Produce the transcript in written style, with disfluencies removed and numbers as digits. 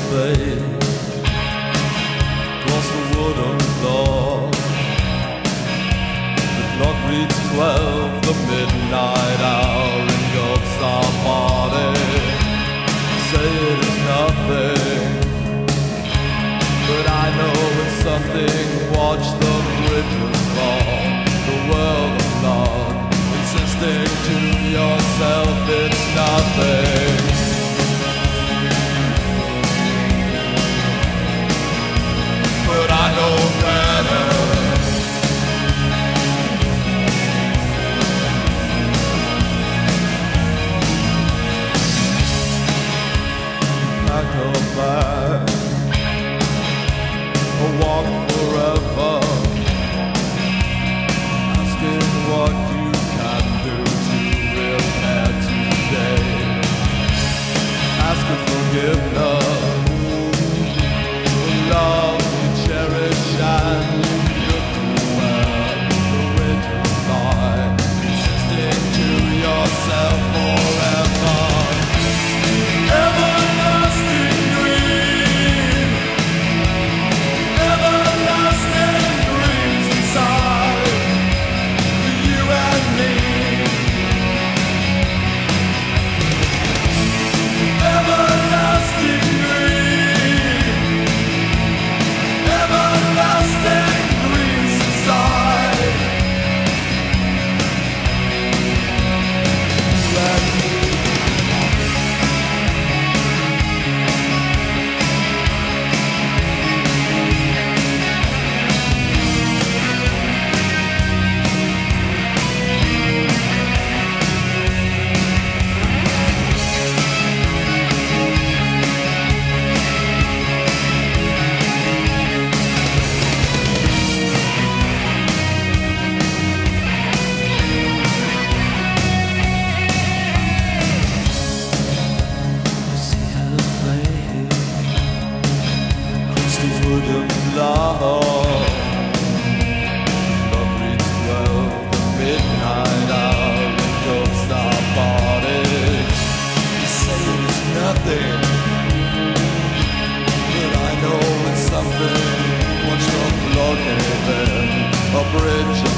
fade across the wooden floor. The clock reads 12, the midnight hour, and you'll stop party. Say it is nothing, but I know it's something. Watch the bridges fall, the world of love, insisting to yourself it's nothing. But I know better. I come back, a walk forever, asking what you can do to repair today, asking forgiveness, love we cherish and look where the winter lies, insisting to yourself forever. Everlasting dream, everlasting dreams inside you and me. Everlasting dream, everlasting dreams inside you and me. Wooden floor, love reads 12, the midnight hour, and don't stop party. You say it's nothing, but I know it's something. Watch the clock, a bridge